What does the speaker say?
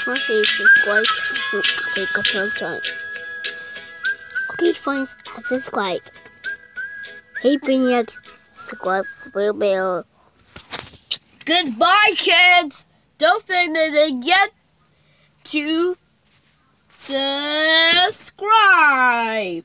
Hey, subscribe. Okay, got on time. Okay, friends, subscribe. Hey, Brainiac, subscribe for bell. Goodbye, kids. Don't forget to get to subscribe.